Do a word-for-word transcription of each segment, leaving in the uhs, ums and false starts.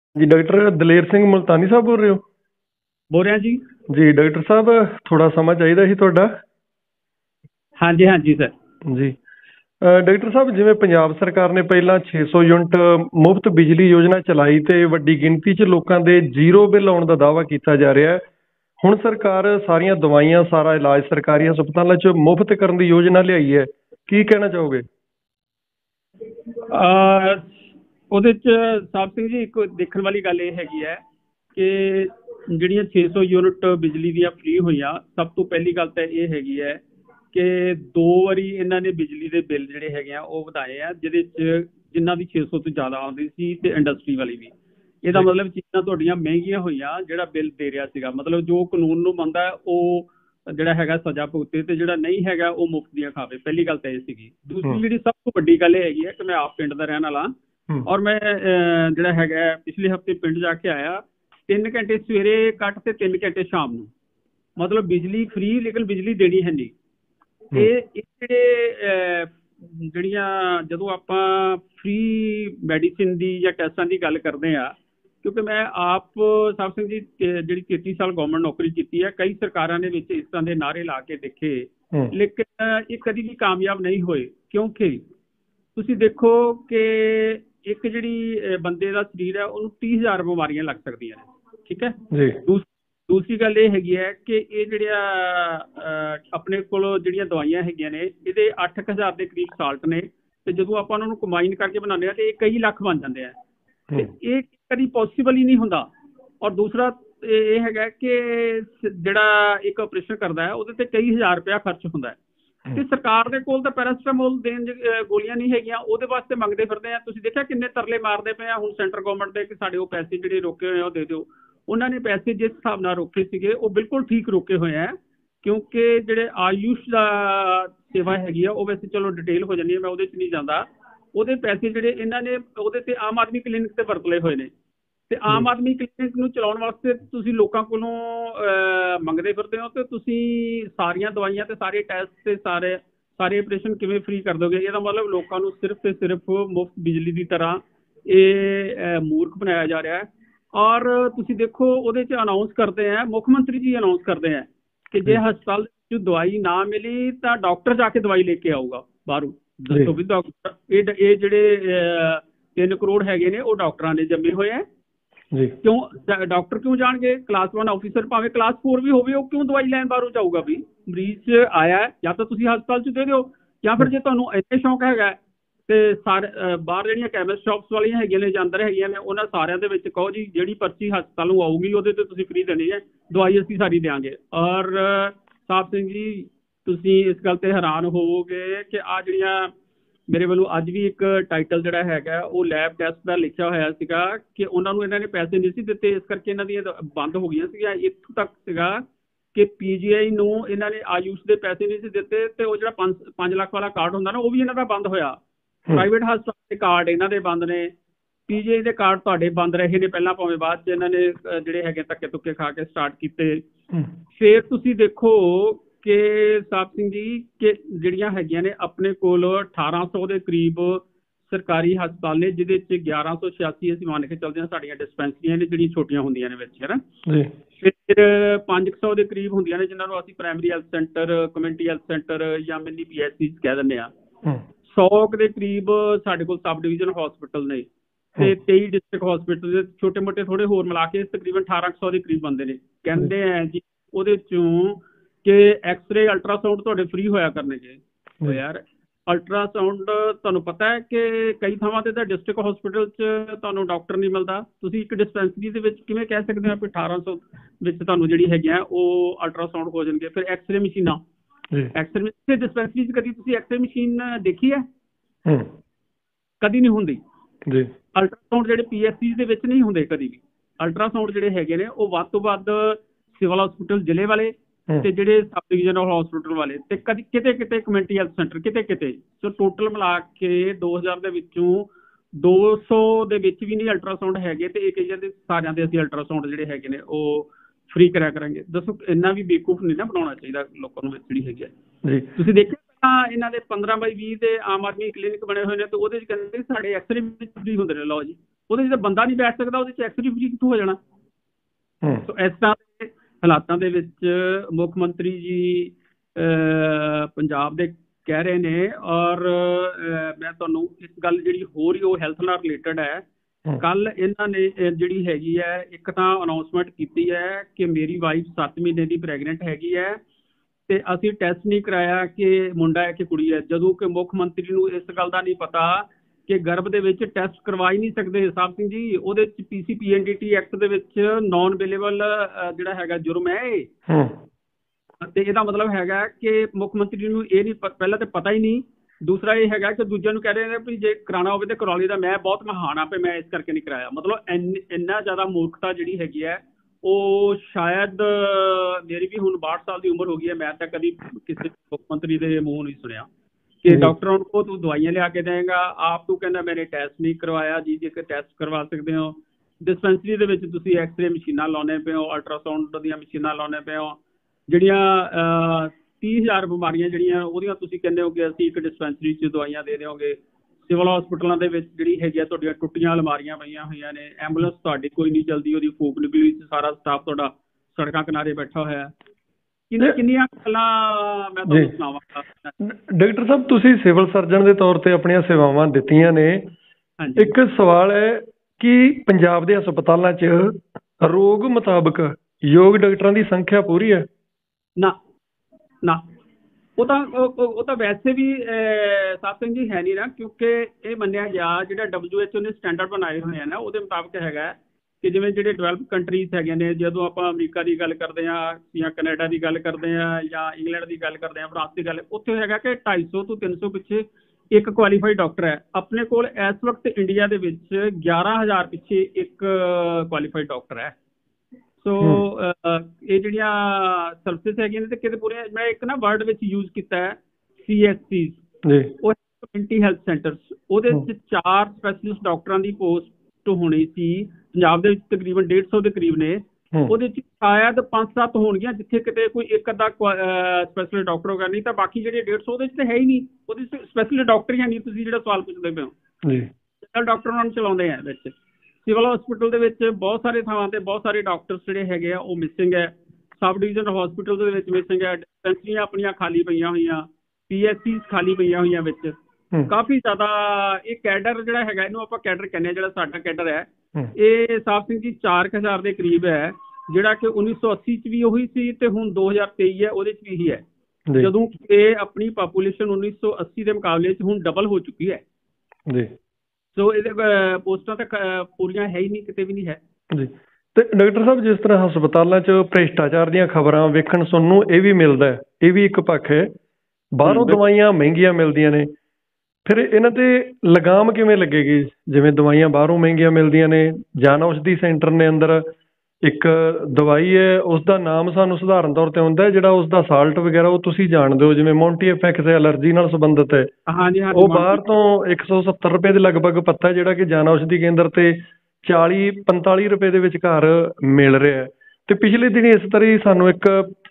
जी doctor Daler Singh Multani ਸਾਹਿਬ ਬੋਲ ਰਹੇ ਹੋ? ਬੋਲ ਰਿਹਾ ਜੀ। ਜੀ ਡਾਕਟਰ ਸਾਹਿਬ ਥੋੜਾ ਸਮਾਂ ਚਾਹੀਦਾ ਸੀ ਤੁਹਾਡਾ। ਹਾਂਜੀ ਹਾਂਜੀ ਸਰ। ਜੀ ਅਹ ਡਾਕਟਰ ਸਾਹਿਬ, ਜਿਵੇਂ ਪੰਜਾਬ ਸਰਕਾਰ ਨੇ ਪਹਿਲਾਂ ਛੇ ਸੌ ਯੂਨਿਟ ਮੁਫਤ ਬਿਜਲੀ ਯੋਜਨਾ ਚਲਾਈ ਤੇ ਵੱਡੀ ਗਿਣਤੀ 'ਚ ਲੋਕਾਂ ਦੇ ਜ਼ੀਰੋ ਬਿੱਲ ਆਉਣ ਦਾ ਦਾਅਵਾ ਕੀਤਾ ਜਾ ਰਿਹਾ ਹੈ। ਹੁਣ ਸਰਕਾਰ ਸਾਰੀਆਂ ਦਵਾਈਆਂ, ਸਾਰਾ ਇਲਾਜ ਸਰਕਾਰੀ ਹਸਪਤਾਲਾਂ 'ਚ ਮੁਫਤ ਕਰਨ ਦੀ ਯੋਜਨਾ ਲਿਆਈ ਹੈ, ਕੀ ਕਹਿਣਾ ਚਾਹੋਗੇ? ਅਹ ਉਹਦੇ 'ਚ ਸਾਹਿਬ ਸਿੰਘ ਜੀ, ਇੱਕ ਦੇਖਣ ਵਾਲੀ ਗੱਲ ਇਹ ਹੈਗੀ ਹੈ ਕਿ ਜਿਹੜੀਆਂ ਛੇ ਸੌ ਯੂਨਿਟ ਬਿਜਲੀ ਦੀਆਂ ਫ੍ਰੀ ਹੋਈਆਂ, ਸਭ ਤੋਂ ਪਹਿਲੀ ਗੱਲ ਤਾਂ ਇਹ ਹੈਗੀ ਹੈ ਕਿ ਦੋ ਵਾਰੀ ਇਹਨਾਂ ਨੇ ਬਿਜਲੀ ਦੇ ਬਿੱਲ ਜਿਹੜੇ ਹੈਗੇ ਆ ਉਹ ਵਧਾਏ ਆ, ਜਿਹਦੇ 'ਚ ਜਿਨ੍ਹਾਂ ਦੀ ਛੇ ਸੌ ਤੋਂ ਜ਼ਿਆਦਾ ਆਉਂਦੀ ਸੀ ਤੇ ਇੰਡਸਟਰੀ ਵਾਲੀ ਵੀ। ਇਹਦਾ ਮਤਲਬ ਚੀਜ਼ਾਂ ਤੁਹਾਡੀਆਂ ਮਹਿੰਗੀਆਂ ਹੋਈਆਂ, ਜਿਹੜਾ ਬਿੱਲ ਦੇ ਰਿਹਾ ਸੀਗਾ, ਮਤਲਬ ਜੋ ਕਾਨੂੰਨ ਨੂੰ ਮੰਨਦਾ ਉਹ ਜਿਹੜਾ ਹੈਗਾ ਸਜ਼ਾ ਭੁਗਤੇ ਤੇ ਜਿਹੜਾ ਨਹੀਂ ਹੈਗਾ ਉਹ ਮੁਫਤ ਦੀਆਂ ਖਾਵੇ। ਪਹਿਲੀ ਗੱਲ ਤਾਂ ਇਹ ਸੀਗੀ। ਦੂਸਰੀ ਜਿਹੜੀ ਸਭ ਤੋਂ ਵੱਡੀ ਗੱਲ ਇਹ ਹੈਗੀ ਹੈ ਕਿ ਮੈਂ ਆਪ ਪਿੰਡ ਦਾ ਰਹਿਣ ਵਾਲਾ ਔਰ ਮੈਂ ਜਿਹੜਾ ਹੈਗਾ ਪਿਛਲੇ ਹਫ਼ਤੇ ਪਿੰਡ ਜਾ ਕੇ ਆਇਆ। ਤਿੰਨ ਘੰਟੇ ਸਵੇਰੇ ਕੱਟ ਤੇ ਤਿੰਨ ਘੰਟੇ ਸ਼ਾਮ ਨੂੰ, ਮਤਲਬ ਬਿਜਲੀ ਫ੍ਰੀ, ਲੇਕਿਨ ਬਿਜਲੀ ਦੇਣੀ ਹੈ ਨਹੀਂ। ਇਹ ਜਿਹੜੇ ਜਿਹੜੀਆਂ ਜਦੋਂ ਆਪਾਂ ਫ੍ਰੀ ਮੈਡੀਸਿਨ ਦੀ ਜਾਂ ਟੈਸਟਾਂ ਦੀ ਗੱਲ ਕਰਦੇ ਆ, ਕਿਉਂਕਿ ਮੈਂ ਆਪ ਸਾਹਿਬ ਸਿੰਘ ਜੀ ਜਿਹੜੀ ਤੇਤੀ ਸਾਲ ਗਵਰਨਮੈਂਟ ਨੌਕਰੀ ਕੀਤੀ ਹੈ, ਕਈ ਸਰਕਾਰਾਂ ਨੇ ਵਿੱਚ ਇਸ ਤਰ੍ਹਾਂ ਦੇ ਨਾਅਰੇ ਲਾ ਕੇ ਦੇਖੇ, ਲੇਕਿਨ ਇਹ ਕਦੀ ਵੀ ਕਾਮਯਾਬ ਨਹੀਂ ਹੋਏ। ਕਿਉਂਕਿ ਤੁਸੀਂ ਦੇਖੋ ਕਿ ਇੱਕ ਜਿਹੜੀ ਬੰਦੇ ਦਾ ਸਰੀਰ ਹੈ ਉਹਨੂੰ ਤੀਹ ਹਜ਼ਾਰ ਬਿਮਾਰੀਆਂ ਲੱਗ ਸਕਦੀਆਂ ਨੇ, ਠੀਕ ਹੈ ਜੀ। ਦੂਸਰੀ ਗੱਲ ਇਹ ਹੈਗੀ ਹੈ ਕਿ ਇਹ ਜਿਹੜੀਆਂ ਆਪਣੇ ਕੋਲ ਜਿਹੜੀਆਂ ਦਵਾਈਆਂ ਹੈਗੀਆਂ ਨੇ, ਇਹਦੇ ਅੱਠ ਕੁ ਹਜ਼ਾਰ ਦੇ ਕਰੀਬ ਸਾਲਟ ਨੇ, ਤੇ ਜਦੋਂ ਆਪਾਂ ਉਹਨਾਂ ਨੂੰ ਕੰਬਾਈਨ ਕਰਕੇ ਬਣਾਉਂਦੇ ਹਾਂ ਤੇ ਇਹ ਕਈ ਲੱਖ ਬਣ ਜਾਂਦੇ ਆ। ਤੇ ਇਹ ਕਦੀ ਪੋਸੀਬਲ ਹੀ ਨਹੀਂ ਹੁੰਦਾ। ਔਰ ਦੂਸਰਾ ਇਹ ਹੈਗਾ ਕਿ ਜਿਹੜਾ ਇੱਕ ਆਪਰੇਸ਼ਨ ਕਰਦਾ ਹੈ ਉਹਦੇ ਤੇ ਕਈ ਹਜ਼ਾਰ ਰੁਪਇਆ ਖਰਚ ਹੁੰਦਾ ਹੈ, ਤੇ ਸਰਕਾਰ ਦੇ ਕੋਲ ਤਾਂ ਪੈਰਾਸਟਾਮੋਲ ਦੇਣ ਗੋਲੀਆਂ ਨਹੀਂ ਹੈਗੀਆਂ, ਉਹਦੇ ਵਾਸਤੇ ਮੰਗਦੇ ਫਿਰਦੇ ਆ। ਤੁਸੀਂ ਦੇਖਿਆ ਕਿੰਨੇ ਤਰਲੇ ਮਾਰਦੇ ਪਏ ਆ ਹੁਣ ਸੈਂਟਰ ਗਵਰਨਮੈਂਟ ਦੇ ਕਿ ਸਾਡੇ ਉਹ ਪੈਸੇ ਜਿਹੜੇ ਰੋਕੇ ਹੋਏ ਆ ਉਹ ਦੇ ਦਿਓ। ਉਹਨਾਂ ਨੇ ਪੈਸੇ ਜਿਸ ਹਿਸਾਬ ਨਾਲ ਰੋਕੇ ਸੀਗੇ ਉਹ ਬਿਲਕੁਲ ਠੀਕ ਰੋਕੇ ਹੋਏ ਆ, ਕਿਉਂਕਿ ਜਿਹੜੇ ਆਯੂਸ਼ ਦਾ ਸੇਵਾ ਹੈਗੀ ਆ ਉਹ ਵੈਸੇ ਚਲੋ ਡਿਟੇਲ ਹੋ ਜਾਂਦੀ ਹੈ, ਮੈਂ ਉਹਦੇ 'ਚ ਨਹੀਂ ਜਾਂਦਾ। ਉਹਦੇ ਪੈਸੇ ਜਿਹੜੇ ਇਹਨਾਂ ਨੇ ਉਹਦੇ ਤੇ ਆਮ ਆਦਮੀ ਕਲੀਨਿਕ ਤੇ ਵਰਤ ਲਏ ਹੋਏ ਨੇ, ਤੇ ਆਮ ਆਦਮੀ ਕਲੀਨਿਕ ਨੂੰ ਚਲਾਉਣ ਵਾਸਤੇ ਤੁਸੀਂ ਲੋਕਾਂ ਕੋਲੋਂ ਮੰਗਦੇ ਫਿਰਦੇ ਹੋ, ਤੇ ਤੁਸੀਂ ਸਾਰੀਆਂ ਦਵਾਈਆਂ ਤੇ ਸਾਰੇ ਟੈਸਟ ਤੇ ਸਾਰੇ ਸਾਰੇ ਆਪਰੇਸ਼ਨ ਕਿਵੇਂ ਫ੍ਰੀ ਕਰ ਦੋਗੇ? ਇਹਦਾ ਮਤਲਬ ਲੋਕਾਂ ਨੂੰ ਸਿਰਫ ਤੇ ਸਿਰਫ ਮੁਫਤ ਬਿਜਲੀ ਦੀ ਤਰ੍ਹਾਂ ਇਹ ਮੂਰਖ ਬਣਾਇਆ ਜਾ ਰਿਹਾ ਹੈ। ਔਰ ਤੁਸੀਂ ਦੇਖੋ ਉਹਦੇ 'ਚ ਅਨਾਊਂਸ ਕਰਦੇ ਆ, ਮੁੱਖ ਮੰਤਰੀ ਜੀ ਅਨਾਊਂਸ ਕਰਦੇ ਆ ਕਿ ਜੇ ਹਸਪਤਾਲ ਵਿੱਚ ਦਵਾਈ ਨਾ ਮਿਲੀ ਤਾਂ ਡਾਕਟਰ ਜਾ ਕੇ ਦਵਾਈ ਲੈ ਕੇ ਆਊਗਾ ਬਾਹਰੋਂ। ਦੱਸੋ ਵੀ ਡਾਕਟਰ ਇਹ ਇਹ ਜਿਹੜੇ ਤਿੰਨ ਕਰੋੜ ਹੈਗੇ ਨੇ ਉਹ ਡਾਕਟਰਾਂ ਨੇ ਜੰਮੇ ਹੋਏ ਆ। ਕਿਉਂ ਡਾਕਟਰ ਕਿਉਂ ਜਾਣਗੇ? ਕਲਾਸ ਵਨ ਆਫਿਸਰ ਭਾਵੇਂ ਕਲਾਸ ਫੋਰ ਵੀ ਹੋਵੇ, ਉਹ ਕਿਉਂ ਦਵਾਈ ਲੈਣ ਬਾਹਰੋਂ ਜਾਊਗਾ? ਵੀ ਮਰੀਜ਼ ਆਇਆ ਜਾਂ ਤਾਂ ਤੁਸੀਂ ਹਸਪਤਾਲ 'ਚ ਦੇ ਦਿਓ, ਜਾਂ ਫਿਰ ਜੇ ਤੁਹਾਨੂੰ ਇੰਨੇ ਸ਼ੌਂਕ ਹੈਗਾ ਤੇ ਸਾਰੇ ਬਾਹਰ ਜਿਹੜੀਆਂ ਕੈਮਿਸਟ ਸ਼ਾਪਸ ਵਾਲੀਆਂ ਹੈਗੀਆਂ ਨੇ ਜਾਂ ਅੰਦਰ ਹੈਗੀਆਂ ਨੇ, ਉਹਨਾਂ ਸਾਰਿਆਂ ਦੇ ਵਿੱਚ ਕਹੋ ਜੀ ਜਿਹੜੀ ਪਰਚੀ ਹਸਪਤਾਲ ਨੂੰ ਆਊਗੀ ਉਹਦੇ ਤੇ ਤੁਸੀਂ ਫ੍ਰੀ ਦੇਣੀ ਹੈ ਦਵਾਈ, ਅਸੀਂ ਸਾਰੀ ਦਿਆਂਗੇ। ਔਰ ਸਾਹਿਬ ਸਿੰਘ ਜੀ, ਤੁਸੀਂ ਇਸ ਗੱਲ ਤੇ ਹੈਰਾਨ ਹੋਵੋਗੇ ਕਿ ਆਹ ਜਿਹੜੀਆਂ ਮੇਰੇ ਵੱਲੋਂ ਅੱਜ ਵੀ ਇੱਕ ਟਾਈਟਲ ਜਿਹੜਾ ਹੈਗਾ ਉਹ ਲੈਬ ਟੈਸਟ ਦਾ ਲਿਖਿਆ ਹੋਇਆ ਸੀਗਾ ਕਿ ਉਹਨਾਂ ਨੂੰ ਇਹਨਾਂ ਨੇ ਪੈਸੇ ਨਹੀਂ ਸੀ ਦਿੱਤੇ, ਇਸ ਕਰਕੇ ਇਹਨਾਂ ਦੀਆਂ ਬੰਦ ਹੋ ਗਈਆਂ ਸੀਗੀਆਂ। ਇੱਥੋਂ ਤੱਕ ਸੀਗਾ ਕਿ ਪੀ ਜੀ ਆਈ ਨੂੰ ਇਹਨਾਂ ਨੇ ਆਯੂਸ਼ ਦੇ ਪੈਸੇ ਨਹੀਂ ਸੀ ਦਿੱਤੇ, ਤੇ ਉਹ ਜਿਹੜਾ ਪੰਜ ਪੰਜ ਲੱਖ ਵਾਲਾ ਕਾਰਡ ਹੁੰਦਾ ਨਾ ਉਹ ਵੀ ਇਹਨਾਂ ਦਾ ਬੰਦ ਹੋਇਆ। ਪ੍ਰਾਈਵੇਟ ਹਸਪਤਾਲ ਦੇ ਕਾਰਡ ਇਹਨਾਂ ਦੇ ਬੰਦ ਨੇ, ਪੀ ਜੀ ਆਈ ਦੇ ਕਾਰਡ ਤੁਹਾਡੇ ਬੰਦ ਰਹੇ ਨੇ ਪਹਿਲਾਂ, ਭਾਵੇਂ ਬਾਅਦ 'ਚ ਇਹਨਾਂ ਨੇ ਜਿਹੜੇ ਹੈਗੇ ਧੱਕੇ ਧੁੱਕੇ ਖਾ ਕੇ ਸਟਾਰਟ ਕੀਤੇ। ਫਿਰ ਤੁਸੀਂ ਦੇਖੋ ਕਿ ਸਾਹਿਬ ਸਿੰਘ ਜੀ ਕਿ ਜਿਹੜੀਆਂ ਹੈਗੀਆਂ ਨੇ ਆਪਣੇ ਕੋਲ ਅਠਾਰਾਂ ਸੌ ਦੇ ਕਰੀਬ ਸਰਕਾਰੀ ਹਸਪਤਾਲ ਨੇ, ਜਿਹਦੇ 'ਚ ਗਿਆਰਾਂ ਸੌ ਛਿਆਸੀ ਅਸੀਂ ਮੰਨ ਕੇ ਚੱਲਦੇ ਹਾਂ ਸਾਡੀਆਂ ਡਿਸਪੈਂਸਰੀਆਂ ਨੇ ਜਿਹੜੀਆਂ ਛੋਟੀਆਂ ਹੁੰਦੀਆਂ ਨੇ ਵਿੱਚ, ਹੈ ਨਾ। ਫਿਰ ਪੰਜ ਕੁ ਸੌ ਦੇ ਕਰੀਬ ਹੁੰਦੀਆਂ ਨੇ ਜਿਹਨਾਂ ਨੂੰ ਅਸੀਂ primary health centre, community health centre ਜਾਂ ਮਿੰਨੀ ਪੀ ਐਚ ਸੀ ਕਹਿ ਦਿੰਦੇ ਹਾਂ। ਸੌ ਦੇ ਕਰੀਬ ਸਾਡੇ ਕੋਲ ਸਬ ਡਿਵੀਜ਼ਨ ਹਸਪੀਟਲ ਨੇ, ਤੇ ਤੇਈ ਡਿਸਟ੍ਰਿਕਟ ਹਸਪੀਟਲ ਦੇ ਛੋਟੇ ਮੋਟੇ ਥੋੜੇ ਹੋਰ ਮਿਲਾ ਕੇ ਤਕਰੀਬਨ ਅਠਾਰਾਂ ਸੌ ਦੇ ਕਰੀਬ ਬੰਦੇ ਨੇ। ਕਹਿੰਦੇ ਆ ਜੀ ਉਹਦੇ ਚੋਂ ਕਿ ਐਕਸਰੇ ਅਲਟਰਾਸਾਊਂਡ ਤੁਹਾਡੇ ਫ੍ਰੀ ਹੋਇਆ ਕਰਨਗੇ। ਯਾਰ ਅਲਟਰਾਸਾਊਂਡ ਤੁਹਾਨੂੰ ਪਤਾ ਹੈ ਕਿ ਕਈ ਥਾਵਾਂ ਤੇ ਤਾਂ ਡਿਸਟ੍ਰਿਕਟ ਹਸਪੀਟਲ 'ਚ ਤੁਹਾਨੂੰ ਡਾਕਟਰ ਨਹੀਂ ਮਿਲਦਾ। ਤੁਸੀਂ ਇੱਕ ਡਿਸਪੈਂਸਰੀ ਦੇ ਵਿੱਚ ਕਿਵੇਂ ਕਹਿ ਸਕਦੇ ਹੋ ਕਿ ਅਠਾਰਾਂ ਸੌ ਵਿੱਚ ਤੁਹਾਨੂੰ ਜਿਹੜੀ ਹੈਗੀਆਂ ਉਹ ਅਲਟਰਾਸਾਊਂਡ ਹੋ ਜਾਣਗੇ? ਫਿਰ ਐਕਸਰੇ ਮਸ਼ੀਨਾਂ, ਐਕਸਰੇ ਡਿਸਪੈਂਸਰੀ 'ਚ ਕਦੀ ਤੁਸੀਂ ਐਕਸਰੇ ਮਸ਼ੀਨ ਦੇਖੀ ਹੈ? ਕਦੀ ਨਹੀਂ ਹੁੰਦੀ। ਅਲਟਰਾਸਾਊਂਡ ਜਿਹੜੇ ਪੀ ਐਸ ਸੀ ਦੇ ਵਿੱਚ ਨਹੀਂ ਹੁੰਦੇ ਕਦੀ ਵੀ। ਅਲਟਰਾਸਾਊਂਡ ਜਿਹੜੇ ਹੈਗੇ ਨੇ ਉਹ ਵੱਧ ਤੋਂ ਵੱਧ ਸਿਵਲ ਹਸਪੀਟਲ ਜ਼ਿਲ੍ਹੇ ਵਾਲੇ ਤੇ ਜਿਹੜੇ ਸਬ ਡਿਵੀਜ਼ਨਲ ਹਸਪੀਟਲ ਵਾਲੇ, ਤੇ ਕਦੀ ਕਿਤੇ ਕਿਤੇ ਕਮਿਊਨਿਟੀ ਹੈਲਥ ਸੈਂਟਰ ਕਿਤੇ ਕਿਤੇ। ਸੋ ਟੋਟਲ ਮਿਲਾ ਕੇ ਦੋ ਹਜ਼ਾਰ ਦੇ ਵਿੱਚੋਂ ਦੋ ਸੌ ਦੇ ਵਿੱਚ ਵੀ ਨਹੀਂ ਅਲਟਰਾਸਾਊਂਡ ਹੈਗੇ, ਤੇ ਇਹ ਕਹੀਏ ਤੇ ਸਾਰਿਆਂ ਦੇ ਅਸੀਂ ਅਲਟਰਾਸਾਊਂਡ ਜਿਹੜੇ ਹੈਗੇ ਨੇ ਉਹ ਫ੍ਰੀ ਕਰਿਆ ਕਰਾਂਗੇ। ਦੱਸੋ ਇੰਨਾ ਵੀ ਬੇਵਕੂਫ ਨਹੀਂ ਨਾ ਬਣਾਉਣਾ ਚਾਹੀਦਾ ਲੋਕਾਂ ਨੂੰ ਵਿੱਚ ਜਿਹੜੀ ਹੈਗੀ ਹੈ। ਤੁਸੀਂ ਦੇਖਿਆ ਇਹਨਾਂ ਦੇ ਪੰਦਰਾਂ ਬਾਈ ਵੀਹ ਦੇ ਆਮ ਆਦਮੀ ਕਲੀਨਿਕ ਬਣੇ ਹੋਏ ਨੇ, ਤੇ ਉਹਦੇ 'ਚ ਕਹਿੰਦੇ ਸਾਡੇ ਐਕਸਰੇ ਵੀ ਫ੍ਰੀ ਹੁੰਦੇ ਨੇ। ਲਓ ਜੀ, ਉਹਦੇ 'ਚ ਤਾਂ ਬੰਦਾ ਨਹੀਂ ਬੈਠ ਸਕਦਾ, ਉਹਦੇ 'ਚ ਐਕਸਰੇ ਫ੍ਰੀ ਕਿੱਥੋਂ ਹੋ ਜਾਣਾ। ਸੋ ਇਸ ਤਰ੍ਹਾਂ ਦੇ ਹਾਲਾਤਾਂ ਦੇ ਵਿੱਚ ਮੁੱਖ ਮੰਤਰੀ ਜੀ ਪੰਜਾਬ ਦੇ ਕਹਿ ਰਹੇ ਨੇ। ਔਰ ਮੈਂ ਤੁਹਾਨੂੰ ਇੱਕ ਗੱਲ ਜਿਹੜੀ ਹੋਰ ਹੀ ਉਹ ਹੈਲਥ ਨਾਲ ਰਿਲੇਟਡ ਹੈ। ਕੱਲ ਇਹਨਾਂ ਨੇ ਜਿਹੜੀ ਹੈਗੀ ਹੈ ਇੱਕ ਤਾਂ ਅਨਾਊਂਸਮੈਂਟ ਕੀਤੀ ਹੈ ਕਿ ਮੇਰੀ ਵਾਈਫ ਸੱਤ ਮਹੀਨੇ ਦੀ ਪ੍ਰੈਗਨੈਂਟ ਹੈਗੀ ਹੈ ਤੇ ਅਸੀਂ ਟੈਸਟ ਨਹੀਂ ਕਰਾਇਆ ਕਿ ਮੁੰਡਾ ਹੈ ਕਿ ਕੁੜੀ ਹੈ, ਜਦੋਂ ਕਿ ਮੁੱਖ ਮੰਤਰੀ ਨੂੰ ਇਸ ਗੱਲ ਦਾ ਨਹੀਂ ਪਤਾ ਕਿ ਗਰਭ ਦੇ ਵਿੱਚ ਟੈਸਟ ਕਰਵਾ ਹੀ ਨਹੀਂ ਸਕਦੇ ਸਾਹਿਬ ਸਿੰਘ ਜੀ। ਉਹਦੇ ਚ P C P N D T act ਦੇ ਵਿੱਚ ਨਾਨ ਅਵੇਲੇਬਲ ਜਿਹੜਾ ਹੈਗਾ ਜੁਰਮ ਹੈ ਇਹ, ਤੇ ਇਹਦਾ ਮਤਲਬ ਹੈਗਾ ਕਿ ਮੁੱਖ ਮੰਤਰੀ ਨੂੰ ਇਹ ਨਹੀਂ ਪਹਿਲਾਂ ਤਾਂ ਪਤਾ ਹੀ ਨਹੀਂ, ਦੂਸਰਾ ਇਹ ਹੈਗਾ ਕਿ ਦੂਜਿਆਂ ਨੂੰ ਕਹਿ ਰਹੇ ਨੇ ਵੀ ਜੇ ਕਰਾਉਣਾ ਹੋਵੇ ਤਾਂ ਕਰਵਾ ਲਈ ਦਾ, ਮੈਂ ਬਹੁਤ ਮਹਾਨ ਆ ਪੇ ਮੈਂ ਇਸ ਕਰਕੇ ਨਹੀਂ ਕਰਾਇਆ। ਮਤਲਬ ਇੰਨਾ ਜ਼ਿਆਦਾ ਮੂਰਖਤਾ ਜਿਹੜੀ ਹੈਗੀ ਹੈ ਉਹ ਸ਼ਾਇਦ ਮੇਰੀ ਵੀ ਹੁਣ ਬਾਹਠ ਸਾਲ ਦੀ ਉਮਰ ਹੋ ਗਈ ਹੈ, ਮੈਂ ਤਾਂ ਕਦੀ ਕਿਸੇ ਮੁੱਖ ਮੰਤਰੀ ਦੇ ਮੂੰਹ ਨਹੀਂ ਸੁਣਿਆ ਕਿ ਡਾਕਟਰਾਂ ਨੂੰ ਤੂੰ ਦਵਾਈਆਂ ਲਿਆ ਕੇ ਦੇਵੇਂਗਾ, ਆਪ ਤੂੰ ਕਹਿੰਦਾ ਮੈਨੇ ਟੈਸਟ ਨਹੀਂ ਕਰਵਾਇਆ ਜੀ, ਜੇ ਕਿ ਟੈਸਟ ਕਰਵਾ ਸਕਦੇ ਹੋ। ਡਿਸਪੈਂਸਰੀ ਦੇ ਵਿੱਚ ਤੁਸੀਂ ਐਕਸਰੇ ਮਸ਼ੀਨਾਂ ਲਾਉਂਦੇ ਪਏ ਹੋ, ਅਲਟਰਾਸਾਊਂਡ ਦੀਆਂ ਮਸ਼ੀਨਾਂ ਲਾਉਂਦੇ ਪਏ ਹੋ, ਜਿਹੜੀਆਂ ਤੀਹ ਹਜ਼ਾਰ ਬਿਮਾਰੀਆਂ ਜਿਹੜੀਆਂ ਉਹਦੀਆਂ ਤੁਸੀਂ ਕਹਿੰਦੇ ਹੋ ਕਿ ਅਸੀਂ ਇੱਕ ਡਿਸਪੈਂਸਰੀ 'ਚ ਦਵਾਈਆਂ ਦੇ ਦਿਓਗੇ। ਸਿਵਲ ਹਸਪੀਟਲਾਂ ਦੇ ਵਿੱਚ ਜਿਹੜੀ ਹੈਗੀ ਆ ਤੁਹਾਡੀਆਂ ਟੁੱਟੀਆਂ ਅਲਮਾਰੀਆਂ ਪਈਆਂ ਹੋਈਆਂ ਨੇ, ਐਂਬੂਲੈਂਸ ਤੁਹਾਡੀ ਕੋਈ ਨਹੀਂ ਚੱਲਦੀ, ਉਹਦੀ ਫੂਕ ਨਿਕਲੀ, ਸਾਰਾ ਸਟਾਫ ਤੁਹਾਡਾ ਸੜਕਾਂ ਕਿਨਾਰੇ ਬੈਠਾ ਹੋਇਆ। ਕਿੰਨੀਆਂ ਕਿੰਨੀਆਂ ਗੱਲਾਂ ਮੈਂ ਤੁਹਾਨੂੰ ਸੁਣਾਵਾਂਗਾ। ਡਾਕਟਰ ਸਾਹਿਬ ਤੁਸੀਂ ਸਿਵਲ ਸਰਜਨ ਦੇ ਤੌਰ ਤੇ ਆਪਣੀਆਂ ਸੇਵਾਵਾਂ ਦਿੱਤੀਆਂ ਨੇ, ਇੱਕ ਸਵਾਲ ਹੈ ਕਿ ਪੰਜਾਬ ਦੇ ਹਸਪਤਾਲਾਂ 'ਚ ਰੋਗ ਮੁਤਾਬਕ ਯੋਗ ਡਾਕਟਰਾਂ ਦੀ ਸੰਖਿਆ ਪੂਰੀ ਹੈ? ਨਾ ਨਾ, ਉਹ ਤਾਂ ਉਹ ਤਾਂ ਵੈਸੇ ਵੀ ਸਾਹਿਬ ਸਿੰਘ ਜੀ ਹੈ ਨਹੀਂ ਨਾ, ਕਿਉਂਕਿ ਇਹ ਮੰਨਿਆ ਗਿਆ ਜਿਹੜਾ ਡਬਲਯੂ ਐਚ ਓ ਨੇ ਸਟੈਂਡਰਡ ਬਣਾਏ ਹੋਏ ਆ ਨਾ ਉਹਦੇ ਮੁਤਾਬਕ ਹੈਗਾ ਕਿ ਜਿਵੇਂ ਜਿਹੜੇ ਡਿਵੈਲਪ ਕੰਟਰੀਜ਼ ਹੈਗੇ ਨੇ, ਜਦੋਂ ਆਪਾਂ ਅਮਰੀਕਾ ਦੀ ਗੱਲ ਕਰਦੇ ਹਾਂ ਜਾਂ ਕੈਨੇਡਾ ਦੀ ਗੱਲ ਕਰਦੇ ਹਾਂ ਜਾਂ ਇੰਗਲੈਂਡ ਦੀ ਗੱਲ ਕਰਦੇ ਹਾਂ, ਫਰਾਂਸ ਦੀ ਗੱਲ, ਉੱਥੇ ਹੈਗਾ ਕਿ ਢਾਈ ਸੌ ਤੋਂ ਤਿੰਨ ਸੌ ਪਿੱਛੇ ਇੱਕ ਕੁਆਲੀਫਾਈਡ ਡਾਕਟਰ ਹੈ। ਆਪਣੇ ਕੋਲ ਇਸ ਵਕਤ ਇੰਡੀਆ ਦੇ ਵਿੱਚ ਗਿਆਰਾਂ ਹਜ਼ਾਰ ਪਿੱਛੇ ਇੱਕ ਕੁਆਲੀਫਾਈਡ ਡਾਕਟਰ ਹੈ। ਸੋ ਇਹ ਜਿਹੜੀਆਂ ਸਰਵਿਸਿਜ਼ ਹੈਗੀਆਂ ਨੇ ਤੇ ਕਿਤੇ ਪੂਰੀਆਂ, ਮੈਂ ਇੱਕ ਨਾ ਵਰਡ ਵਿੱਚ ਯੂਜ਼ ਕੀਤਾ ਹੈ ਸੀ ਐਸ ਸੀ, ਉਹ ਕਮਿਊਨਿਟੀ ਹੈਲਥ ਸੈਂਟਰਸ, ਉਹਦੇ ਵਿੱਚ ਚਾਰ ਸਪੈਸ਼ਲਿਸਟ ਡਾਕਟਰਾਂ ਦੀ ਪੋਸਟ ਹੋਣੀ ਸੀ ਪੰਜਾਬ ਦੇ ਵਿੱਚ, ਤਕਰੀਬਨ ਡੇਢ ਸੌ ਦੇ ਕਰੀਬ ਨੇ, ਉਹਦੇ ਚ ਸ਼ਾਇਦ ਪੰਜ ਸੱਤ ਹੋਣਗੀਆਂ ਜਿੱਥੇ ਕਿਤੇ ਕੋਈ ਇੱਕ ਅੱਧਾ ਸਪੈਸ਼ਲਿਸਟ ਡਾਕਟਰ ਹੋਗਾ, ਨਹੀਂ ਤਾਂ ਬਾਕੀ ਜਿਹੜੇ ਡੇਢ ਸੌ ਉਹਦੇ ਚ ਤਾਂ ਹੈ ਹੀ ਨਹੀਂ, ਉਹਦੇ ਚ ਸਪੈਸ਼ਲਿਸਟ ਡਾਕਟਰ ਹੀ ਹੈ ਨਹੀਂ। ਤੁਸੀਂ ਜਿਹੜਾ ਸਵਾਲ ਪੁੱਛਦੇ ਪਏ ਹੋ ਡਾਕਟਰ ਉਹਨਾਂ ਨੂੰ ਚਲਾਉਂਦੇ ਆ ਵਿੱਚ। ਸਿਵਲ ਹਸਪੀਟਲ ਦੇ ਵਿੱਚ ਬਹੁਤ ਸਾਰੇ ਥਾਵਾਂ ਤੇ ਬਹੁਤ ਸਾਰੇ ਡਾਕਟਰਸ ਜਿਹੜੇ ਹੈਗੇ ਆ ਉਹ ਮਿਸਿੰਗ ਹੈ, ਸਬ ਡਿਵੀਜ਼ਨ ਹਸਪੀਟਲ ਦੇ ਵਿੱਚ ਮਿਸਿੰਗ ਹੈ, ਡਿਸਪੈਂਸਰੀਆਂ ਆਪਣੀਆਂ ਖਾਲੀ ਪਈਆਂ ਹੋਈਆਂ, ਪੀ ਐਚ ਸੀ ਖਾਲੀ ਪਈਆਂ ਹੋਈਆਂ ਵਿੱਚ, ਕਾਫੀ ਜ਼ਿਆਦਾ ਇਹ ਕੈਡਰ ਜਿਹੜਾ ਹੈਗਾ, ਇਹਨੂੰ ਆਪਾਂ ਕੈਡਰ ਕਹਿੰਦੇ ਹਾਂ, ਜਿਹੜਾ ਸਾਡਾ ਕੈਡਰ ਹੈ ਇਹ ਸਾਹਿਬ ਸਿੰਘ ਜੀ ਚਾਰ ਕੁ ਹਜ਼ਾਰ ਦੇ ਕਰੀਬ ਹੈ, ਜਿਹੜਾ ਕਿ ਉੱਨੀ ਸੌ ਅੱਸੀ ਚ ਵੀ ਉਹੀ ਸੀ ਤੇ ਹੁਣ ਦੋ ਹਜ਼ਾਰ ਤੇਈ ਹੈ ਉਹਦੇ ਚ ਵੀ ਇਹੀ ਹੈ, ਜਦੋਂ ਇਹ ਆਪਣੀ ਪਾਪੂਲੇਸ਼ਨ ਉੱਨੀ ਸੌ ਅੱਸੀ ਦੇ ਮੁਕਾਬਲੇ ਚ ਹੁਣ ਡਬਲ ਹੋ ਚੁੱਕੀ ਹੈ ਜੀ। ਸੋ ਇਹਦੇ ਪੋਸਟਾਂ ਤਾਂ ਪੂਰੀਆਂ ਹੈ ਹੀ ਨਹੀਂ, ਕਿਤੇ ਵੀ ਨਹੀਂ ਹੈ ਜੀ। ਤੇ ਡਾਕਟਰ ਸਾਹਿਬ ਜਿਸ ਤਰ੍ਹਾਂ ਹਸਪਤਾਲਾਂ 'ਚ ਭ੍ਰਿਸ਼ਟਾਚਾਰ ਦੀਆਂ ਖਬਰਾਂ ਵੇਖਣ ਸੁਣਨ ਨੂੰ ਇਹ ਵੀ ਮਿਲਦਾ, ਇਹ ਵੀ ਇੱਕ ਪੱਖ ਹੈ, ਬਾਹਰੋਂ ਦਵਾਈਆਂ ਮਹਿੰਗੀਆਂ ਮਿਲਦੀਆਂ ਨੇ, ਫਿਰ ਇਹਨਾਂ ਤੇ ਲਗਾਮ ਕਿਵੇਂ ਲੱਗੇਗੀ? ਜਿਵੇਂ ਦਵਾਈਆਂ ਬਾਹਰੋਂ ਮਹਿੰਗੀਆਂ ਮਿਲਦੀਆਂ ਨੇ, ਜਨ ਔਸ਼ਧੀ ਸੈਂਟਰ ਨੇ ਅੰਦਰ ਇੱਕ ਦਵਾਈ ਹੈ, ਉਸਦਾ ਨਾਮ ਸਾਨੂੰ ਸਧਾਰਨ ਤੌਰ ਤੇ ਹੁੰਦਾ ਜਿਹੜਾ ਉਸਦਾ ਸਾਲਟ ਵਗੈਰਾ ਉਹ ਤੁਸੀਂ ਜਾਣਦੇ ਹੋ, ਜਿਵੇਂ ਮੌਂਟੀਐਫੈਕਸ ਐਲਰਜੀ ਨਾਲ ਸੰਬੰਧਿਤ ਹੈ, ਉਹ ਬਾਹਰ ਤੋਂ ਇੱਕ ਸੌ ਸੱਤਰ ਰੁਪਏ ਦੇ ਲਗਭਗ ਪੱਤਾ ਜਿਹੜਾ ਕਿ ਜਨ ਔਸ਼ਧੀ ਕੇਂਦਰ ਤੇ ਚਾਲੀ ਪੰਤਾਲੀ ਰੁਪਏ ਦੇ ਵਿਚਕਾਰ ਮਿਲ ਰਿਹਾ। ਤੇ ਪਿਛਲੇ ਦਿਨ ਇਸ ਤਰ੍ਹਾਂ ਹੀ ਸਾਨੂੰ ਇੱਕ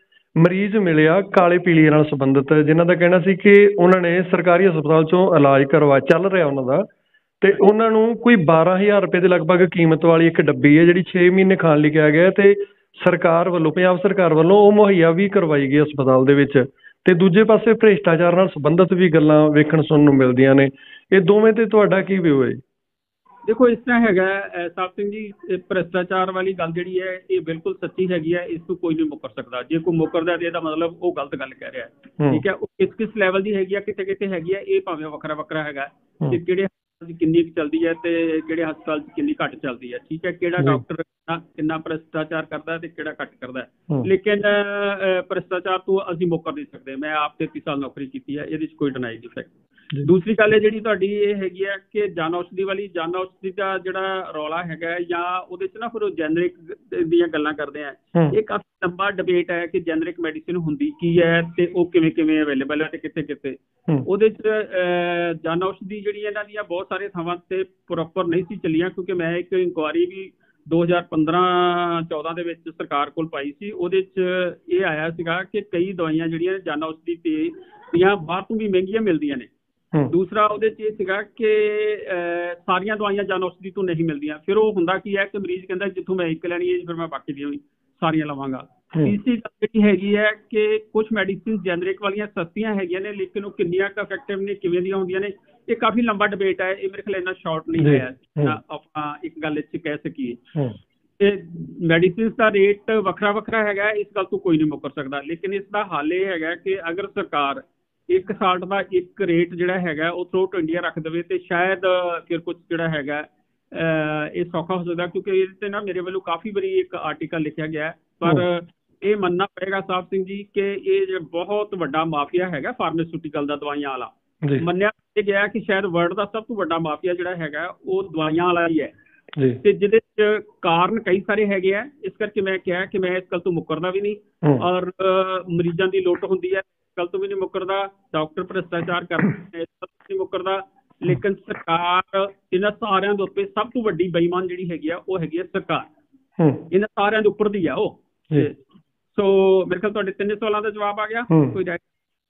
ਮਰੀਜ਼ ਮਿਲਿਆ ਕਾਲੇ ਪੀਲੀਏ ਨਾਲ ਸੰਬੰਧਿਤ, ਜਿਨ੍ਹਾਂ ਦਾ ਕਹਿਣਾ ਸੀ ਕਿ ਉਹਨਾਂ ਨੇ ਸਰਕਾਰੀ ਹਸਪਤਾਲ ਚੋਂ ਇਲਾਜ ਕਰਵਾ ਚੱਲ ਰਿਹਾ ਉਹਨਾਂ ਦਾ, ਤੇ ਉਹਨਾਂ ਨੂੰ ਕੋਈ ਬਾਰਾਂ ਹਜ਼ਾਰ ਰੁਪਏ ਦੇ ਲਗਭਗ ਕੀਮਤ ਵਾਲੀ ਇੱਕ ਡੱਬੀ ਹੈ ਜਿਹੜੀ ਛੇ ਮਹੀਨੇ ਖਾਣ ਲਈ ਕਿਹਾ ਗਿਆ, ਤੇ ਸਰਕਾਰ ਵੱਲੋਂ ਪੰਜਾਬ ਸਰਕਾਰ ਵੱਲੋਂ ਉਹ ਮੁਹੱਈਆ ਵੀ ਕਰਵਾਈ ਗਈ ਹਸਪਤਾਲ ਦੇ ਵਿੱਚ। ਤੇ ਦੂਜੇ ਪਾਸੇ ਭ੍ਰਿਸ਼ਟਾਚਾਰ ਨਾਲ ਸੰਬੰਧਿਤ ਵੀ ਗੱਲਾਂ ਵੇਖਣ ਸੁਣਨ ਨੂੰ ਮਿਲਦੀਆਂ ਨੇ, ਇਹ ਦੋਵੇਂ ਤੇ ਤੁਹਾਡਾ ਕੀ ਵਿਊ ਹੈ? ਦੇਖੋ ਇਸ ਤਰ੍ਹਾਂ ਹੈਗਾ ਸਾਹਿਬ ਸਿੰਘ ਜੀ, ਭ੍ਰਿਸ਼ਟਾਚਾਰ ਵਾਲੀ ਗੱਲ ਜਿਹੜੀ ਹੈ ਇਹ ਬਿਲਕੁਲ ਸੱਚੀ ਹੈਗੀ ਹੈ, ਇਸ ਤੋਂ ਕੋਈ ਨਹੀਂ ਮੁੱਕਰ ਸਕਦਾ। ਜੇ ਕੋਈ ਮੁੱਕਰਦਾ ਤੇ ਇਹਦਾ ਮਤਲਬ ਉਹ ਗਲਤ ਗੱਲ ਕਹਿ ਰਿਹਾ, ਠੀਕ ਹੈ। ਉਹ ਕਿਸ ਕਿਸ ਲੈਵਲ ਦੀ ਹੈਗੀ ਆ, ਕਿਤੇ ਕਿਤੇ ਹੈਗੀ ਆ, ਇਹ ਭਾਵੇਂ ਵੱਖਰਾ ਵੱਖਰਾ ਹੈਗਾ ਕਿ ਕਿਹੜੇ ਹਸਪਤਾਲ 'ਚ ਕਿੰਨੀ ਕੁ ਚੱਲਦੀ ਹੈ ਤੇ ਕਿਹੜੇ ਹਸਪਤਾਲ 'ਚ ਕਿੰਨੀ ਘੱਟ ਚੱਲਦੀ ਹੈ, ਠੀਕ ਹੈ। ਕਿਹੜਾ ਡਾਕਟਰ ਕਿੰਨਾ ਭ੍ਰਿਸ਼ਟਾਚਾਰ ਕਰਦਾ ਤੇ ਕਿਹੜਾ ਘੱਟ ਕਰਦਾ, ਲੇਕਿਨ ਭ੍ਰਿਸ਼ਟਾਚਾਰ ਤੋਂ ਅਸੀਂ ਮੁੱਕਰ ਨਹੀਂ ਸਕਦੇ। ਮੈਂ ਆਪ ਤੇਤੀ ਸਾਲ ਨੌਕਰੀ ਕੀਤੀ ਹੈ, ਇਹਦੇ 'ਚ ਕੋਈ ਡਿਨਾਈ ਨਹੀਂ ਸਕਦਾ। ਦੂਸਰੀ ਗੱਲ ਹੈ ਜਿਹੜੀ ਤੁਹਾਡੀ ਇਹ ਹੈਗੀ ਹੈ ਕਿ ਜਨ ਔਸ਼ਧੀ ਵਾਲੀ, ਜਨ ਔਸ਼ਧੀ ਦਾ ਜਿਹੜਾ ਰੌਲਾ ਹੈਗਾ ਜਾਂ ਉਹਦੇ 'ਚ ਨਾ ਫਿਰ ਉਹ ਜੈਨਰਿਕ ਦੀਆਂ ਗੱਲਾਂ ਕਰਦੇ ਆ, ਇਹ ਕਾਫੀ ਲੰਬਾ ਡਿਬੇਟ ਹੈ ਕਿ ਜੈਨਰਿਕ ਮੈਡੀਸਿਨ ਹੁੰਦੀ ਕੀ ਹੈ ਤੇ ਉਹ ਕਿਵੇਂ ਕਿਵੇਂ ਅਵੇਲੇਬਲ ਹੈ ਤੇ ਕਿੱਥੇ ਕਿੱਥੇ। ਉਹਦੇ 'ਚ ਜਨ ਔਸ਼ਧੀ ਜਿਹੜੀ ਇਹਨਾਂ ਦੀਆਂ ਬਹੁਤ ਸਾਰੇ ਥਾਵਾਂ ਤੇ ਪ੍ਰੋਪਰ ਨਹੀਂ ਸੀ ਚੱਲੀਆਂ, ਕਿਉਂਕਿ ਮੈਂ ਇੱਕ ਇਨਕੁਆਇਰੀ ਵੀ ਦੋ ਹਜ਼ਾਰ ਪੰਦਰਾਂ ਚੌਦਾਂ ਦੇ ਵਿੱਚ ਸਰਕਾਰ ਕੋਲ ਪਾਈ ਸੀ। ਉਹਦੇ 'ਚ ਇਹ ਆਇਆ ਸੀਗਾ ਕਿ ਕਈ ਦਵਾਈਆਂ ਜਿਹੜੀਆਂ ਜਨ ਔਸ਼ਧੀ ਤੇ ਦੀਆਂ ਬਾਹਰ ਤੋਂ ਵੀ ਮਹਿੰਗੀਆਂ ਮਿਲਦੀਆਂ ਨੇ, ਦੂਸਰਾ ਉਹਦੇ 'ਚ ਇਹ ਸੀਗਾ ਕਿ ਅਹ, ਸਾਰੀਆਂ ਦਵਾਈਆਂ ਜਨ ਔਸ਼ਧੀ ਤੋਂ ਨਹੀਂ ਮਿਲਦੀਆਂ। ਫਿਰ ਉਹ ਹੁੰਦਾ ਕੀ ਹੈ ਕਿ ਮਰੀਜ਼ ਕਹਿੰਦਾ ਜਿੱਥੋਂ ਮੈਂ ਇੱਕ ਲੈਣੀ ਹੈ ਜੀ, ਫਿਰ ਮੈਂ ਬਾਕੀ ਦੀਆਂ ਵੀ ਸਾਰੀਆਂ ਲਵਾਂਗਾ। ਤੀਸਰੀ ਜਿਹੜੀ ਹੈਗੀ ਹੈ ਕਿ ਕੁਝ ਮੈਡੀਸਿਨ ਜੈਨਰਿਕ ਵਾਲੀਆਂ ਸਸਤੀਆਂ ਹੈਗੀਆਂ ਨੇ, ਲੇਕਿਨ ਉਹ ਕਿੰਨੀਆਂ ਕੁ ਇਫੈਕਟਿਵ ਨੇ, ਕਿਵੇਂ ਦੀਆਂ ਹੁੰਦੀਆਂ ਨੇ, ਇਹ ਕਾਫੀ ਲੰਬਾ ਡਿਬੇਟ ਹੈ। ਇਹ ਮੇਰੇ ਖਿਆਲ ਇੰਨਾ ਸ਼ਾਰਟ ਨਹੀਂ ਹੈ ਆਪਾਂ ਇੱਕ ਗੱਲ 'ਚ ਕਹਿ ਸਕੀਏ। ਤੇ ਮੈਡੀਸਿਨ ਦਾ ਰੇਟ ਵੱਖਰਾ ਵੱਖਰਾ ਹੈਗਾ, ਇਸ ਗੱਲ ਤੋਂ ਕੋਈ ਨਹੀਂ ਮੁੱਕਰ ਸਕਦਾ। ਲੇਕਿਨ ਇਸ ਦਾ ਹੱਲ ਇਹ ਹੈਗਾ ਕਿ ਅਗਰ ਸਰਕਾਰ ਇੱਕ ਸਾਲਟ ਦਾ ਇੱਕ ਰੇਟ ਜਿਹੜਾ ਹੈਗਾ ਉਹ ਥਰੂ ਆਊਟ ਇੰਡੀਆ ਰੱਖ ਦੇਵੇ ਤੇ ਸ਼ਾਇਦ ਫਿਰ ਕੁਝ ਜਿਹੜਾ ਹੈਗਾ ਇਹ ਸੌਖਾ ਹੋ ਸਕਦਾ। ਕਿਉਂਕਿ ਇਹਦੇ ਤੇ ਨਾ ਮੇਰੇ ਵੱਲੋਂ ਕਾਫੀ ਵਾਰੀ ਇੱਕ ਆਰਟੀਕਲ ਲਿਖਿਆ ਗਿਆ, ਪਰ ਇਹ ਮੰਨਣਾ ਪਏਗਾ ਸਾਹਿਬ ਸਿੰਘ ਜੀ ਕਿ ਇਹ ਜਿਹੜਾ ਬਹੁਤ ਵੱਡਾ ਮਾਫੀਆ ਹੈਗਾ ਫਾਰਮਾਸਿਊਟੀਕਲ ਦਾ, ਦਵਾਈਆਂ ਵਾਲਾ। ਮੰਨਿਆ ਗਿਆ ਕਿ ਸ਼ਾਇਦ ਵਰਲਡ ਦਾ ਸਭ ਤੋਂ ਵੱਡਾ ਮਾਫੀਆ ਜਿਹੜਾ ਹੈਗਾ ਉਹ ਦਵਾਈਆਂ ਵਾਲਾ ਹੀ ਹੈ, ਤੇ ਜਿਹਦੇ ਚ ਕਾਰਨ ਕਈ ਸਾਰੇ ਹੈਗੇ ਆ। ਇਸ ਕਰਕੇ ਮੈਂ ਕਿਹਾ ਕਿ ਮੈਂ ਇਸ ਗੱਲ ਤੋਂ ਮੁੱਕਰਦਾ ਵੀ ਨਹੀਂ ਔਰ ਮਰੀਜ਼ਾਂ ਦੀ ਲੁੱਟ ਹੁੰਦੀ ਹੈ ਗੱਲ ਤੋਂ ਵੀ ਨਹੀਂ ਮੁੱਕਰਦਾ, ਡਾਕਟਰ ਭ੍ਰਿਸ਼ਟਾਚਾਰ ਕਰਦੇ ਇਸ ਗੱਲ ਤੋਂ ਨਹੀਂ ਮੁੱਕਰਦਾ। ਲੇਕਿਨ ਸਰਕਾਰ ਇਹਨਾਂ ਸਾਰਿਆਂ ਦੇ ਉੱਤੇ ਸਭ ਤੋਂ ਵੱਡੀ ਬੇਈਮਾਨ ਜਿਹੜੀ ਹੈਗੀ ਆ ਉਹ ਹੈਗੀ ਆ ਸਰਕਾਰ, ਇਹਨਾਂ ਸਾਰਿਆਂ ਦੇ ਉੱਪਰ ਦੀ ਆ ਉਹ। ਸੋ ਮੇਰੇ ਖਿਆਲ ਤੁਹਾਡੇ ਤਿੰਨੇ ਸਵਾਲਾਂ ਦਾ ਜਵਾਬ ਆ ਗਿਆ। ਕੋਈ ਜੀ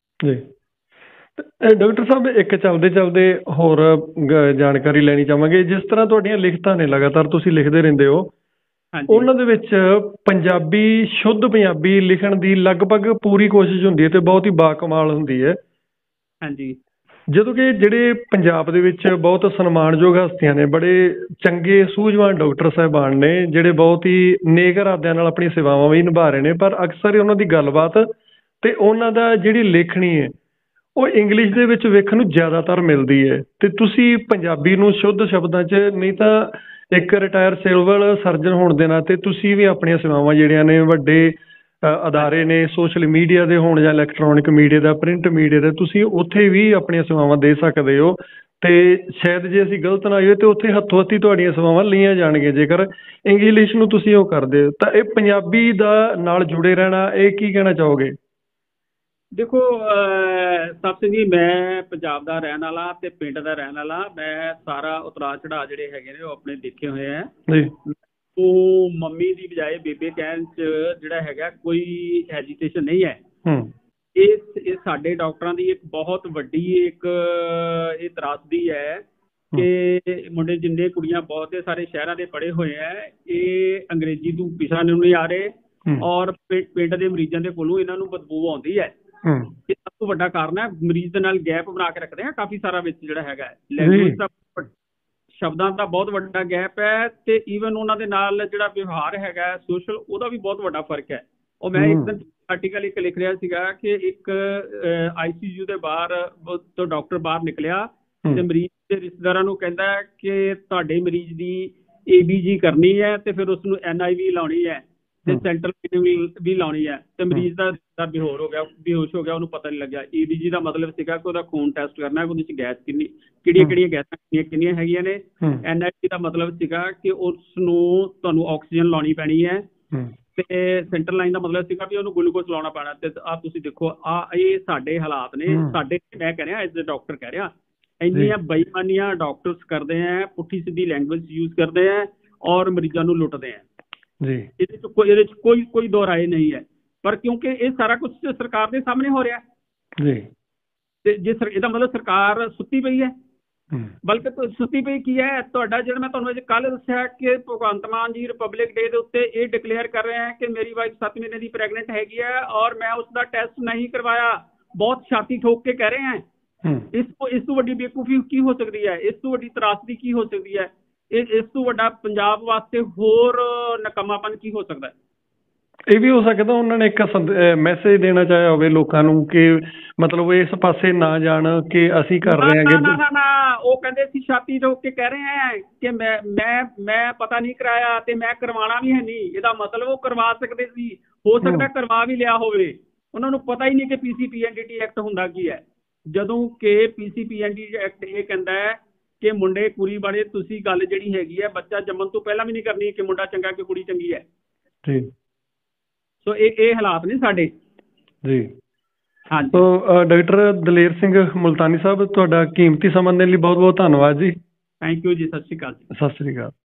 ਡਾਕਟਰ ਸਾਹਿਬ ਇੱਕ ਚੱਲਦੇ ਚੱਲਦੇ ਹੋਰ ਜਾਣਕਾਰੀ ਲੈਣੀ ਚਾਹਾਂਗੇ। ਜਿਸ ਤਰ੍ਹਾਂ ਤੁਹਾਡੀਆਂ ਲਿਖਤਾਂ ਨੇ ਲਗਾਤਾਰ ਤੁਸੀਂ ਲਿਖਦੇ ਰਹਿੰਦੇ ਹੋ, ਉਹਨਾਂ ਦੇ ਵਿੱਚ ਪੰਜਾਬੀ ਸ਼ੁੱਧ ਪੰਜਾਬੀ ਲਿਖਣ ਦੀ ਲਗਭਗ ਪੂਰੀ ਕੋਸ਼ਿਸ਼ ਹੁੰਦੀ ਹੈ ਤੇ ਬਹੁਤ ਹੀ ਬਾਕਮਾਲ ਹੁੰਦੀ ਹੈ। ਹਾਂਜੀ। ਜਦੋਂ ਕਿ ਜਿਹੜੇ ਪੰਜਾਬ ਦੇ ਵਿੱਚ ਬਹੁਤ ਸਨਮਾਨਯੋਗ ਹਸਤੀਆਂ ਨੇ, ਬੜੇ ਚੰਗੇ ਸੂਝਵਾਨ ਡਾਕਟਰ ਸਾਹਿਬਾਨ ਨੇ ਜਿਹੜੇ ਬਹੁਤ ਹੀ ਨੇਕ ਇਰਾਦਿਆਂ ਨਾਲ ਆਪਣੀਆਂ ਸੇਵਾਵਾਂ ਵੀ ਨਿਭਾ ਰਹੇ ਨੇ, ਪਰ ਅਕਸਰ ਹੀ ਉਹਨਾਂ ਦੀ ਗੱਲਬਾਤ ਤੇ ਉਹਨਾਂ ਦਾ ਜਿਹੜੀ ਲੇਖਣੀ ਹੈ ਉਹ ਇੰਗਲਿਸ਼ ਦੇ ਵਿੱਚ ਵੇਖਣ ਨੂੰ ਜ਼ਿਆਦਾਤਰ ਮਿਲਦੀ ਹੈ। ਤੇ ਤੁਸੀਂ ਪੰਜਾਬੀ ਨੂੰ ਸ਼ੁੱਧ ਸ਼ਬਦਾਂ 'ਚ, ਨਹੀਂ ਤਾਂ ਇੱਕ ਰਿਟਾਇਰ ਸਿਵਲ ਸਰਜਨ ਹੋਣ ਦੇ ਨਾਤੇ ਤੁਸੀਂ ਵੀ ਆਪਣੀਆਂ ਸੇਵਾਵਾਂ ਜਿਹੜੀਆਂ ਨੇ ਵੱਡੇ ਅਦਾਰੇ ਨੇ, ਸੋਸ਼ਲ ਮੀਡੀਆ ਦੇ ਹੋਣ ਜਾਂ ਇਲੈਕਟ੍ਰੋਨਿਕ ਮੀਡੀਆ ਦਾ, ਪ੍ਰਿੰਟ ਮੀਡੀਆ ਦਾ, ਤੁਸੀਂ ਉੱਥੇ ਵੀ ਆਪਣੀਆਂ ਸੇਵਾਵਾਂ ਦੇ ਸਕਦੇ ਹੋ। ਤੇ ਸ਼ਾਇਦ ਜੇ ਅਸੀਂ ਗਲਤ ਨਾ ਹੋਈਏ ਤੇ ਉੱਥੇ ਹੱਥੋਂ ਹੱਥੀ ਤੁਹਾਡੀਆਂ ਸੇਵਾਵਾਂ ਲਈਆਂ ਜਾਣਗੀਆਂ ਜੇਕਰ ਇੰਗਲਿਸ਼ ਨੂੰ ਤੁਸੀਂ ਉਹ ਕਰਦੇ ਹੋ। ਤਾਂ ਇਹ ਪੰਜਾਬੀ ਦਾ ਨਾਲ ਜੁੜੇ ਰਹਿਣਾ, ਇਹ ਕੀ ਕਹਿਣਾ ਚਾਹੋਗੇ? ਦੇਖੋ ਸਾਹਿਬ ਸਿੰਘ ਜੀ, ਮੈਂ ਪੰਜਾਬ ਦਾ ਰਹਿਣ ਵਾਲਾ ਤੇ ਪਿੰਡ ਦਾ ਰਹਿਣ ਵਾਲਾ। ਮੈਂ ਸਾਰਾ ਉਤਰਾਅ ਚੜਾਅ ਜਿਹੜੇ ਹੈਗੇ ਨੇ ਉਹ ਆਪਣੇ ਦੇਖੇ ਹੋਏ ਆ। ਉਹ ਮੰਮੀ ਦੀ ਬਜਾਏ ਬੇਬੇ ਕਹਿਣ 'ਚ ਜਿਹੜਾ ਹੈਗਾ ਕੋਈ ਹੈਜੀਟੇਸ਼ਨ ਨਹੀਂ ਹੈ। ਇਸ ਇਹ ਸਾਡੇ ਡਾਕਟਰਾਂ ਦੀ ਇੱਕ ਬਹੁਤ ਵੱਡੀ ਇੱਕ ਇਹ ਤਰਾਸਦੀ ਹੈ ਕਿ ਮੁੰਡੇ ਜਿੰਨੇ ਕੁੜੀਆਂ ਬਹੁਤੇ ਸਾਰੇ ਸ਼ਹਿਰਾਂ ਦੇ ਪੜ੍ਹੇ ਹੋਏ ਆ, ਇਹ ਅੰਗਰੇਜ਼ੀ ਤੋਂ ਪਿਛਾ ਨਹੀਂ ਆ ਰਹੇ ਔਰ ਪਿੰਡ ਦੇ ਮਰੀਜ਼ਾਂ ਦੇ ਕੋਲੋਂ ਇਹਨਾਂ ਨੂੰ ਬਦਬੂ ਆਉਂਦੀ ਹੈ। ਇਹ ਸਭ ਤੋਂ ਵੱਡਾ ਕਾਰਨ ਹੈ। ਮਰੀਜ਼ ਦੇ ਨਾਲ ਗੈਪ ਬਣਾ ਕੇ ਰੱਖਦੇ ਆ ਕਾਫੀ ਸਾਰਾ ਵਿੱਚ ਜਿਹੜਾ ਹੈਗਾ ਲੈਂਗੁਏਜ ਦਾ, ਸ਼ਬਦਾਂ ਦਾ ਬਹੁਤ ਵੱਡਾ ਗੈਪ ਹੈ ਤੇ ਈਵਨ ਉਹਨਾਂ ਦੇ ਨਾਲ ਜਿਹੜਾ ਵਿਵਹਾਰ ਹੈਗਾ ਸੋਸ਼ਲ, ਉਹਦਾ ਵੀ ਬਹੁਤ ਵੱਡਾ ਫਰਕ ਹੈ। ਉਹ ਮੈਂ ਇੱਕ ਦਿਨ ਆਰਟੀਕਲ ਇੱਕ ਲਿਖ ਰਿਹਾ ਸੀਗਾ ਕਿ ਇੱਕ ਆਈ ਸੀ ਯੂ ਦੇ ਬਾਹਰ ਤੋਂ ਡਾਕਟਰ ਬਾਹਰ ਨਿਕਲਿਆ ਤੇ ਮਰੀਜ਼ ਦੇ ਰਿਸ਼ਤੇਦਾਰਾਂ ਨੂੰ ਕਹਿੰਦਾ ਕਿ ਤੁਹਾਡੇ ਮਰੀਜ਼ ਦੀ ਏ ਬੀ ਜੀ ਕਰਨੀ ਹੈ ਤੇ ਫਿਰ ਉਸਨੂੰ ਐਨ ਆਈ ਵੀ ਲਾਉਣੀ ਹੈ ਤੇ ਸੈਂਟਰਲ ਵੀ ਲਾਉਣੀ ਹੈ। ਤੇ ਮਰੀਜ਼ ਦਾ ਰਿਸ਼ਤੇਦਾਰ ਬੇਹੋਸ਼ ਹੋ ਗਿਆ ਬੇਹੋਸ਼ ਹੋ ਗਿਆ ਉਹਨੂੰ ਪਤਾ ਨਹੀਂ ਲੱਗਿਆ। ਏ ਬੀ ਜੀ ਦਾ ਮਤਲਬ ਸੀਗਾ ਕਿ ਉਹਦਾ ਖੂਨ ਟੈਸਟ ਕਰਨਾ, ਉਹਦੇ ਚ ਗੈਸ ਕਿੰਨੀ ਕਿਹੜੀਆਂ ਕਿਹੜੀਆਂ ਗੈਸਾਂ ਕਿੰਨੀਆਂ ਕਿੰਨੀਆਂ ਹੈਗੀਆਂ ਨੇ। ਐਨ ਆਈ ਵੀ ਦਾ ਮਤਲਬ ਸੀਗਾ ਕਿ ਉਸ ਨੂੰ ਤੁਹਾਨੂੰ ਆਕਸੀਜਨ ਲਾਉਣੀ ਪੈਣੀ ਹੈ ਤੇ ਸੈਂਟਰਲ ਲਾਈਨ ਦਾ ਮਤਲਬ ਸੀਗਾ ਵੀ ਉਹਨੂੰ ਗਲੂਕੋਜ਼ ਲਾਉਣਾ ਪੈਣਾ। ਤੇ ਆਹ ਤੁਸੀਂ ਦੇਖੋ, ਆ ਇਹ ਸਾਡੇ ਹਾਲਾਤ ਨੇ ਸਾਡੇ। ਮੈਂ ਕਹਿ ਰਿਹਾ ਐਜ਼ ਏ ਡਾਕਟਰ ਕਹਿ ਰਿਹਾ, ਇੰਨੀਆਂ ਬੇਈਮਾਨੀਆਂ ਡਾਕਟਰਸ ਕਰਦੇ ਆ, ਪੁੱਠੀ ਸਿੱਧੀ ਲੈਂਗੁਏਜ ਯੂਜ਼ ਕਰਦੇ ਆ ਔਰ ਮਰੀਜ਼ਾਂ ਨੂੰ ਲੁੱਟਦੇ ਆ ਜੀ। ਇਹਦੇ ਚ ਕੋਈ ਇਹਦੇ ਚ ਕੋਈ ਕੋਈ ਦੋ ਰਾਏ ਨਹੀਂ ਹੈ, ਪਰ ਕਿਉਂਕਿ ਇਹ ਸਾਰਾ ਕੁਝ ਸਰਕਾਰ ਦੇ ਸਾਹਮਣੇ ਹੋ ਰਿਹਾ ਜੀ। ਤੇ ਜੇ ਇਹਦਾ ਮਤਲਬ ਸਰਕਾਰ ਸੁੱਤੀ ਪਈ ਹੈ, ਬਲਕਿ ਸੁੱਤੀ ਪਈ ਕੀ ਹੈ, ਤੁਹਾਡਾ ਜਿਹੜਾ ਮੈਂ ਤੁਹਾਨੂੰ ਕੱਲ੍ਹ ਦੱਸਿਆ ਕਿ ਭਗਵੰਤ ਮਾਨ ਜੀ ਰਿਪਬਲਿਕ ਡੇ ਦੇ ਉੱਤੇ ਇਹ ਡਿਕਲੇਅਰ ਕਰ ਰਹੇ ਹੈ ਕਿ ਮੇਰੀ ਵਾਈਫ ਸੱਤ ਮਹੀਨੇ ਦੀ ਪ੍ਰੈਗਨੈਂਟ ਹੈਗੀ ਹੈ ਔਰ ਮੈਂ ਉਸਦਾ ਟੈਸਟ ਨਹੀਂ ਕਰਵਾਇਆ। ਬਹੁਤ ਛਾਤੀ ਠੋਕ ਕੇ ਕਹਿ ਰਹੇ ਹੈ। ਇਸ ਤੋਂ ਇਸ ਤੋਂ ਵੱਡੀ ਬੇਵਕੂਫੀ ਕੀ ਹੋ ਸਕਦੀ ਹੈ? ਇਸ ਤੋਂ ਵੱਡੀ ਤਰਾਸਦੀ ਕੀ ਹੋ ਸਕਦੀ ਹੈ? ਇਹ ਇਸ ਤੋਂ ਵੱਡਾ ਪੰਜਾਬ ਵਾਸਤੇ ਹੋਰ ਨਕਮਾਪਨ ਕੀ ਹੋ ਸਕਦਾ ਹੈ? ਇਹ ਵੀ ਹੋ ਸਕਦਾ ਉਹਨਾਂ ਨੇ ਇੱਕ ਮੈਸੇਜ ਦੇਣਾ ਚਾਹਿਆ ਹੋਵੇ ਲੋਕਾਂ ਨੂੰ ਕਿ ਮਤਲਬ ਇਸ ਪਾਸੇ ਨਾ ਜਾਣ ਕਿ ਅਸੀਂ ਕਰ ਰਹੇ ਹਾਂ। ਨਾ ਨਾ ਨਾ ਉਹ ਕਹਿੰਦੇ ਸੀ ਛਾਤੀ ਠੋਕ ਕੇ ਕਹਿ ਰਹੇ ਹੈ ਕਿ ਮੈਂ ਮੈਂ ਮੈਂ ਪਤਾ ਨਹੀਂ ਕਰਾਇਆ ਤੇ ਮੈਂ ਕਰਵਾਉਣਾ ਵੀ ਹੈ ਨਹੀਂ। ਇਹਦਾ ਮਤਲਬ ਉਹ ਕਰਵਾ ਸਕਦੇ ਸੀ, ਹੋ ਸਕਦਾ ਕਰਵਾ ਵੀ ਲਿਆ ਹੋਵੇ। ਉਹਨਾਂ ਨੂੰ ਪਤਾ ਹੀ ਨਹੀਂ ਕਿ P C P N D T act ਹੁੰਦਾ ਕੀ ਹੈ। ਜਦੋਂ ਕਿ P C P N D T act ਇਹ ਕਹਿੰਦਾ ਹੈ ਕਿ ਮੁੰਡੇ ਕੁੜੀ ਬਾਰੇ ਤੁਸੀਂ ਗੱਲ ਜਿਹੜੀ ਹੈਗੀ ਹੈ ਬੱਚਾ ਜੰਮਣ ਤੋਂ ਪਹਿਲਾਂ ਵੀ ਨਹੀਂ ਕਰਨੀ ਕਿ ਮੁੰਡਾ ਚੰਗਾ ਕਿ ਕੁੜੀ ਚੰਗੀ ਹੈ ਜੀ। ਸੋ ਇਹ ਇਹ ਹਾਲਾਤ ਨੇ ਸਾਡੇ ਜੀ। ਹਾਂਜੀ। ਸੋ ਡਾਕਟਰ ਦਲੇਰ ਸਿੰਘ ਮੁਲਤਾਨੀ ਸਾਹਿਬ, ਤੁਹਾਡਾ ਕੀਮਤੀ ਸਮਾਂ ਦੇਣ ਲਈ ਬਹੁਤ ਬਹੁਤ ਧੰਨਵਾਦ ਜੀ। ਥੈਂਕ ਯੂ ਜੀ। ਸਤਿ ਸ਼੍ਰੀ ਅਕਾਲ ਜੀ। ਸਤਿ ਸ਼੍ਰੀ ਅਕਾਲ।